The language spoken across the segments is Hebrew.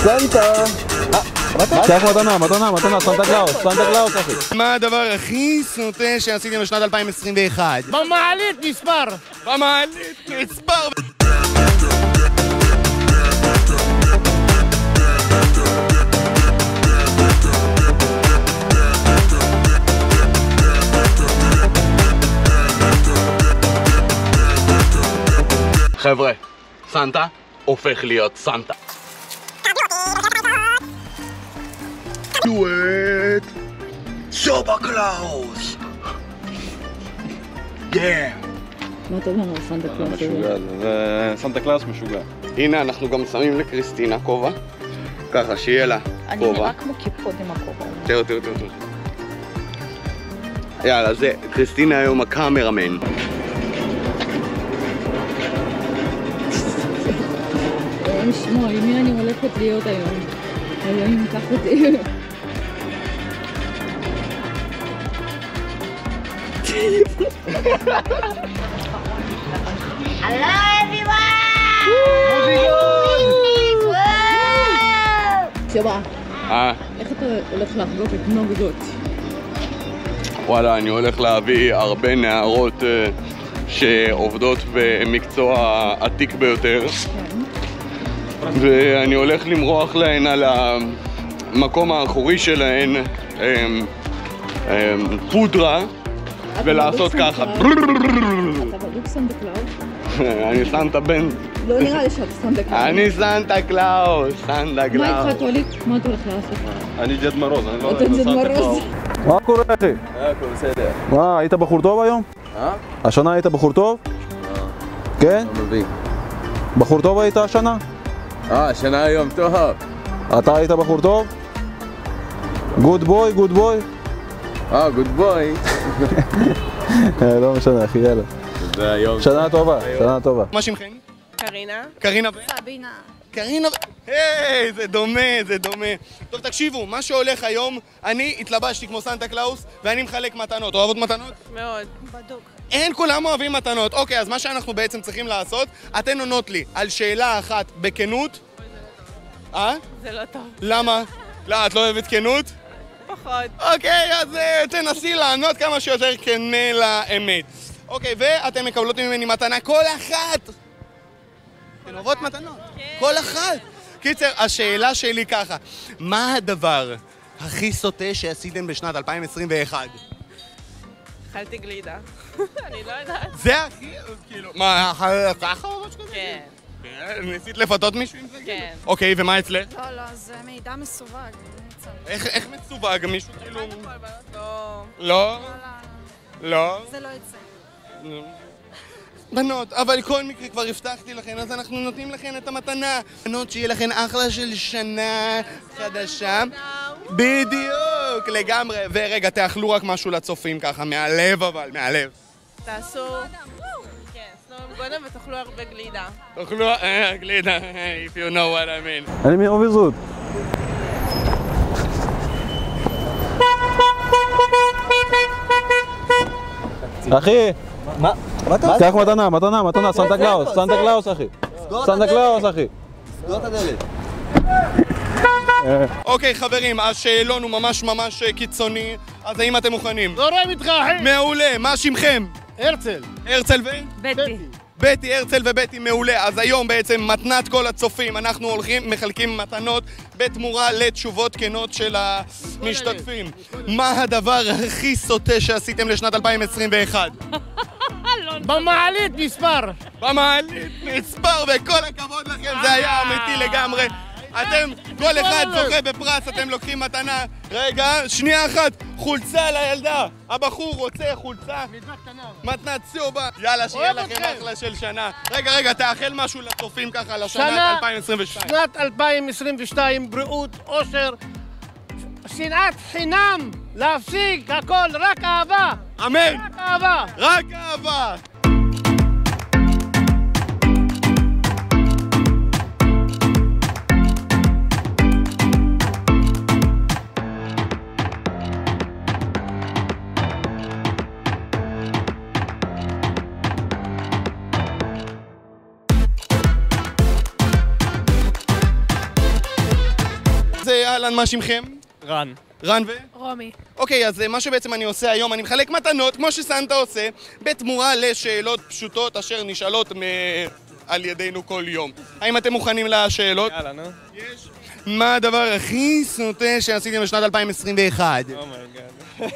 סנטה! קח מתנה, סנטה קלאוס אחי. מה הדבר הכי סוטה שעשיתם בשנת 2021? במעלית מספר! במעלית מספר! חבר'ה, סנטה הופך להיות סנטה. Do it! סובה קלאוס! Yeah! מה אתה אומר על סנטה קלאוס? זה סנטה קלאוס משוגע. הנה אנחנו גם שמים לקריסטינה כובע, ככה שיהיה לה כובע. אני נראה כמו קיפוד עם הכובע. תראו. יאללה, זה קריסטינה היום הקאמרמן. שמוע, עם מי אני הולכת להיות היום? אלוהים ייקח אותי. Hello everyone! שבא, איך אתה הולך לחגוג את נוגדות? וואלה, אני הולך להביא הרבה נערות שעובדות במקצוע עתיק ביותר. ואני הולך למרוח להן על המקום האחורי שלהן פודרה ולעשות ככה. אתה בדיוק סנטה קלאוס? אני סנטה בן. לא נראה לי שאתה סנטה קלאוס. אני סנטה קלאוס, סנטה קלאוס. מה איתך טוליק? מה אתה הולך לעשות? אני ג'ד מרוז, אני לא אתה ג'ד מרוז. מה קורה אחי? הכל בסדר. מה, היית בחור טוב היום? השנה היית בחור טוב? כן? לא מבין. בחור טוב היית השנה? השנה היום טוב. אתה היית בחור טוב? גוד בוי? גוד בוי. לא משנה אחי, יאללה. זה היום. שנה טובה. מה שמכן? קרינה. קרינה סבינה. קרינה היי, זה דומה. טוב, תקשיבו, מה שהולך היום, אני התלבשתי כמו סנטה קלאוס ואני מחלק מתנות. אוהבות מתנות? מאוד. בדוק. אין כולם אוהבים מתנות. אוקיי, אז מה שאנחנו בעצם צריכים לעשות, אתן עונות לי על שאלה אחת בכנות. זה לא טוב. למה? לא, את לא אוהבת כנות? פחות. אוקיי, אז תנסי לענות כמה שיותר כנה לאמת. אוקיי, ואתן מקבלות ממני מתנה כל אחת. אתן אוהבות מתנות? כן. כל אחת. קיצר, השאלה שלי ככה, מה הדבר הכי סוטה שעשיתם בשנת 2021? אכלתי גלידה. אני לא יודעת. זה הכי, כאילו, מה, ככה או משהו כזה? כן. ניסית לפתות מישהו עם זה? כן. אוקיי, ומה אצלך? לא, זה מידע מסווג. איך מסווג? מישהו כאילו... לא. לא? לא? זה לא יצא. בנות, אבל כל מקרה כבר הבטחתי לכן, אז אנחנו נותנים לכן את המתנה. בנות, שיהיה לכן אחלה של שנה חדשה. בדיוק, לגמרי. ורגע, תאכלו רק משהו לצופים ככה, מהלב אבל, מהלב. תעשו... כן, סנום גודם ותאכלו הרבה גלידה. תאכלו... גלידה, if you know what I mean. אני מאוביזות. אחי! מה? קח מתנה, סנטה קלאוס אחי. סנטה קלאוס אחי. סגור את הדלת. אוקיי חברים, השאלון הוא ממש קיצוני, אז האם אתם מוכנים? זורם איתך אחי! מעולה, מה שמכם? הרצל. הרצל ו? בטי. בטי, הרצל ובטי, מעולה. אז היום בעצם מתנת כל הצופים, אנחנו הולכים, מחלקים מתנות בתמורה לתשובות כנות של המשתתפים. מה הדבר הכי סוטה שעשיתם לשנת 2021? במעלית מספר! במעלית מספר, וכל הכבוד לכם, זה היה אמיתי לגמרי. אתם, כל אחד זוכה בפרס, אתם לוקחים מתנה. רגע, שנייה אחת, חולצה לילדה. הבחור רוצה חולצה. מתנת סובה. יאללה, שיהיה לכם אחלה של שנה. רגע, תאחל משהו לצופים ככה לשנת 2022. שנת 2022, בריאות, אושר, שנאת חינם, להפסיק הכל, רק אהבה. אמן. רק אהבה. רק אהבה. אהלן, מה שמכם? רן. רן ו? רומי. אוקיי, אז מה שבעצם אני עושה היום, אני מחלק מתנות, כמו שסנטה עושה, בתמורה לשאלות פשוטות אשר נשאלות על ידינו כל יום. האם אתם מוכנים לשאלות? יאללה, נו. יש. מה הדבר הכי סוטה שעשיתם בשנת 2021? אומייגאד.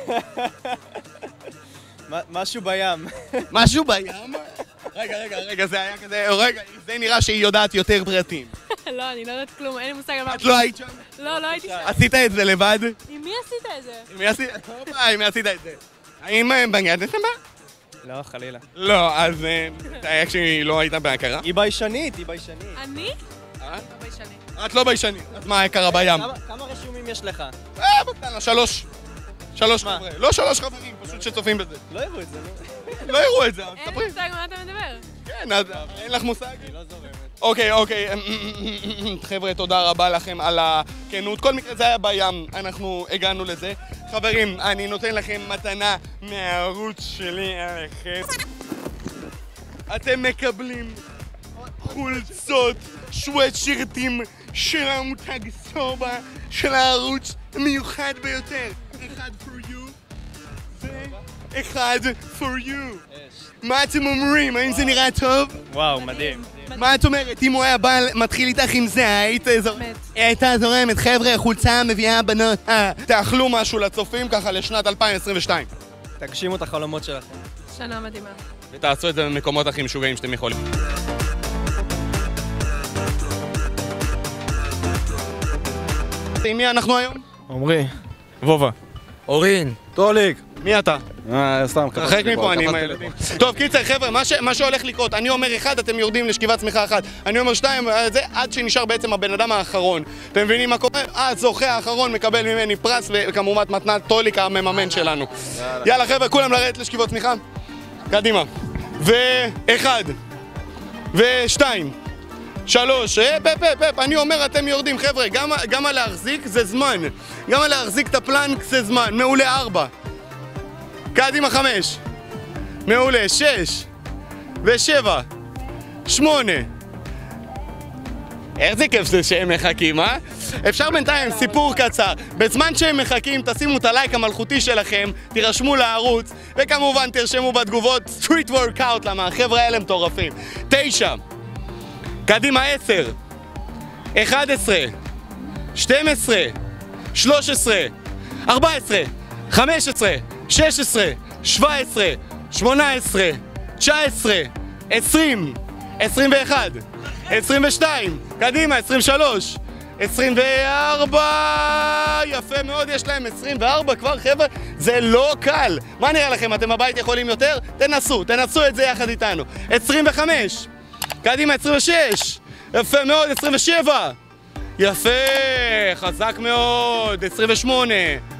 משהו בים. משהו בים? רגע, זה היה כזה, רגע, זה נראה שהיא יודעת יותר פרטים. לא, אני לא יודעת כלום, אין לי מושג על מה. את לא היית שם? לא הייתי שם. עשית את זה לבד? עם מי עשית את זה? עם מי עשית את זה? האם בגדתם בה? לא, חלילה. לא, אז היה כשהיא לא הייתה בהכרה? היא ביישנית. אני? את? ביישני. את לא ביישנית, אז מה הכרה בים? כמה רשומים יש לך? בקטנה, שלוש חבר'ה. לא 3 חברים, פשוט שצופים בזה. לא יראו את זה, נו. לא יראו את זה, אז אין לי ספרי. מושג מה אתה מדבר. כן, אז אין לך מושג? היא לא זורמת. אוקיי, חבר'ה, תודה רבה לכם על הכנות. כל מקרה זה היה בים, אנחנו הגענו לזה. חברים, אני נותן לכם מתנה מהערוץ שלי עליכם. אתם מקבלים חולצות, שוויטשירטים של המותג סובה של הערוץ מיוחד ביותר. אחד for you ואחד for you. מה אתם אומרים? האם זה נראה טוב? וואו, מדהים. מה את אומרת? אם הוא היה בא מתחיל איתך עם זה, הייתה זורמת. חבר'ה, חולצה מביאה בנות. תאכלו משהו לצופים ככה לשנת 2022. תגשימו את החלומות שלכם. שנה מדהימה. ותעשו את זה במקומות הכי משוגעים שאתם יכולים. עם מי אנחנו היום? עומרי. וובה. אורין. טוליק. מי אתה? סתם, רחק מפה, אני עם הילדים. טוב, קיצר, חבר'ה, מה שהולך לקרות, אני אומר 1, אתם יורדים לשכיבת צמיחה 1. אני אומר 2, זה עד שנשאר בעצם הבן אדם האחרון. אתם מבינים מה קורה? הזוכה האחרון מקבל ממני פרס, וכמובן מתנת טוליק המממן שלנו. יאללה, חבר'ה, כולם לרדת לשכיבות צמיחה. קדימה. 1, 2, 3, פפ, אני אומר אתם יורדים, חבר'ה, גם על להחזיק זה זמן. גם על להחזיק את הפלנק זה זמן. מעולה 4. קדימה 5, מעולה 6 ו7, 8. איך זה כיף זה שהם מחכים, אה? אפשר בינתיים סיפור קצר. בזמן שהם מחכים תשימו את הלייק המלכותי שלכם, תירשמו לערוץ וכמובן תרשמו בתגובות סטריט וורקאוט, למה החבר'ה האלה מטורפים. 9, קדימה 10, 11, 12, 13, 14, 15, 16, 17, 18, 19, 20, 21, 22, קדימה, 23, 24, יפה מאוד, יש להם 24 כבר, חבר'ה, זה לא קל. מה נראה לכם, אתם בבית יכולים יותר? תנסו את זה יחד איתנו. 25, קדימה, 26, יפה מאוד, 27, יפה, חזק מאוד, 28,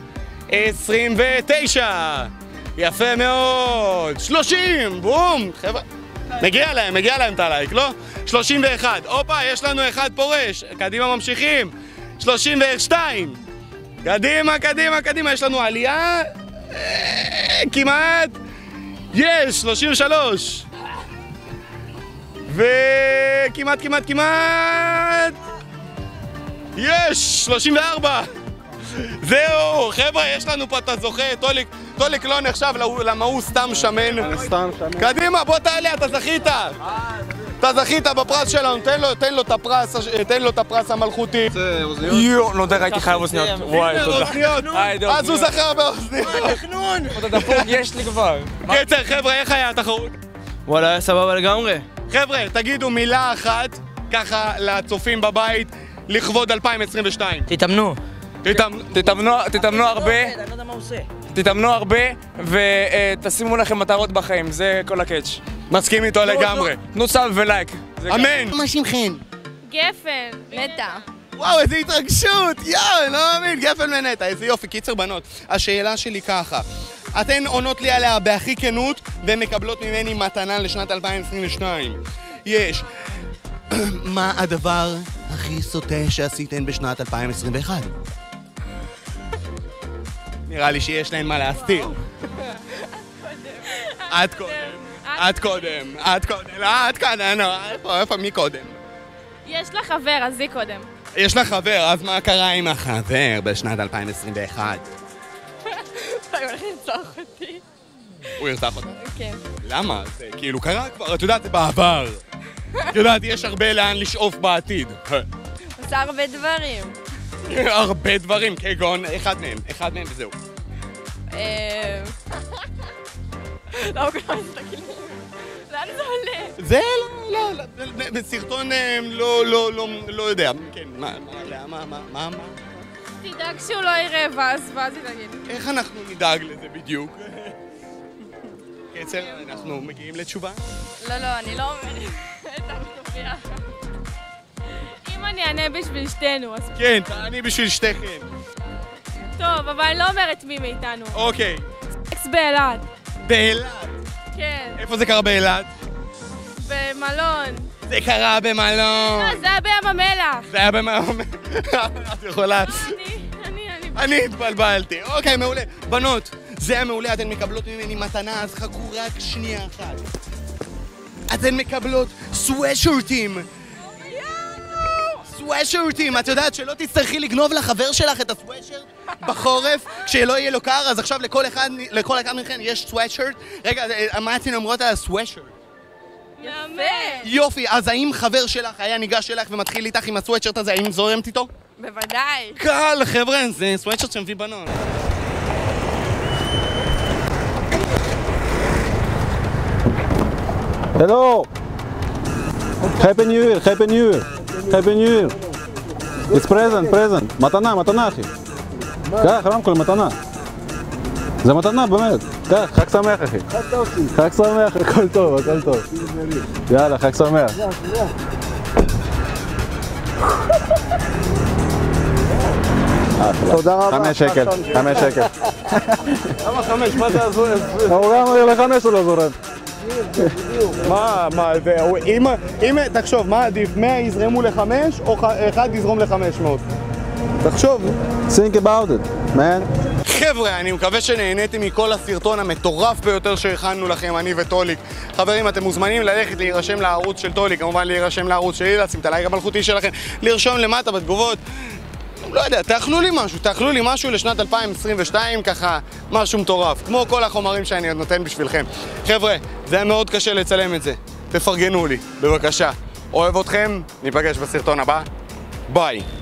29, יפה מאוד, 30, בום, חבר'ה, מגיע להם את הלייק, לא? 31, הופה, יש לנו אחד פורש, קדימה ממשיכים, 32, קדימה, יש לנו עלייה, כמעט, יש, 33, וכמעט, יש, 34, זהו, חבר'ה, יש לנו פה את הזוכה, טוליק לא נחשב, למה הוא סתם שמן. קדימה, בוא תעלה, אתה זכית בפרס שלנו, תן לו את הפרס המלכותי. יואו, לא יודע, הייתי חייב אוזניות. וואי, תודה. אז הוא זכר באוזניות. תכנון! עוד הדפוק יש לי כבר. קיצר, חבר'ה, איך היה התחרות? וואלה, היה סבבה לגמרי. חבר'ה, תגידו מילה אחת, ככה לצופים בבית, לכבוד 2022. תתאמנו. תתאמנו הרבה. אני לא יודע מה הוא עושה. תתאמנו הרבה ותשימו לכם מטרות בחיים, זה כל הקאץ'. מסכים איתו לגמרי. תנו סאב ולייק. אמן. מה שמכם? גפן. נטע. וואו, איזה התרגשות! יואו, לא מאמין, גפן ונטע, איזה יופי. קיצר בנות, השאלה שלי ככה, אתן עונות לי עליה בהכי כנות ומקבלות ממני מתנה לשנת 2022. יש. מה הדבר הכי סוטה שעשיתן בשנת 2021? נראה לי שיש להן מה להסתיר. את קודם. איפה, מי קודם? יש לה חבר, אז היא קודם. יש לך חבר, אז מה קרה עם החבר בשנת 2021? הוא הולך לרצוח אותי. הוא ירצח אותך? כן. למה? זה כאילו קרה כבר, את יודעת, זה בעבר. את יודעת, יש הרבה לאן לשאוף בעתיד. עושה הרבה דברים. הרבה דברים, כגון אחד מהם וזהו. לא, כולם מסתכלים. לאן זה עולה? זה לא, בסרטון לא יודע. כן, מה? תדאג שהוא לא יראה ואז תגיד. איך אנחנו נדאג לזה בדיוק? קצר, אנחנו מגיעים לתשובה? לא, אני לא אומרת. אתה מטופייה. אם אני אענה בשביל שתינו, אז... כן, תעני בשביל שתיכם. טוב, אבל אני לא אומרת מי מאיתנו. אוקיי. סקס באילת. באילת? כן. איפה זה קרה באילת? במלון. זה קרה במלון. זה היה בים המלח. זה היה במלון. את יכולה... אני התבלבלתי. אוקיי, מעולה. בנות, זה היה מעולה, אתן מקבלות ממני מתנה, אז חכו רק שנייה אחת. אתן מקבלות סוואשרטים. סוואשרטים, את יודעת שלא תצטרכי לגנוב לחבר שלך את הסוואשרט בחורף כשלא יהיה לו קר, אז עכשיו לכל אחד מכן יש סוואשרט. רגע, מה אתן אומרות על הסוואשרט? יפה. יופי, אז האם חבר שלך היה ניגש אלייך ומתחיל איתך עם הסוואטשרט הזה, האם זורמת איתו? בוודאי. קל, חבר'ה, זה סוואטשרט שמביא בנות. Hello! Happy New Year, Happy New Year, Happy New Year. It's present. מתנה אחי. קח, רמקול, מתנה. זה מתנה, באמת. קח, חג שמח אחי. חג שמח, הכל טוב. יאללה, חג שמח. תודה רבה. 5 שקל. למה 5? מה זה הזו? הוא גם אומר ל5 הוא לא זורם. מה, אם תחשוב, מה עדיף? 100 יזרמו ל5 או 1 יזרום ל500? תחשוב. Think about it, man. חבר'ה, אני מקווה שנהניתם מכל הסרטון המטורף ביותר שהכנו לכם, אני וטוליק. חברים, אתם מוזמנים ללכת להירשם לערוץ של טוליק, כמובן להירשם לערוץ שלי, לשים את הלייק המלכותי שלכם, לרשום למטה בתגובות. לא יודע, תאכלו לי משהו לשנת 2022, ככה, משהו מטורף, כמו כל החומרים שאני עוד נותן בשבילכם. חבר'ה, זה היה מאוד קשה לצלם את זה, תפרגנו לי, בבקשה. אוהב אתכם, ניפגש בסרטון הבא, ביי.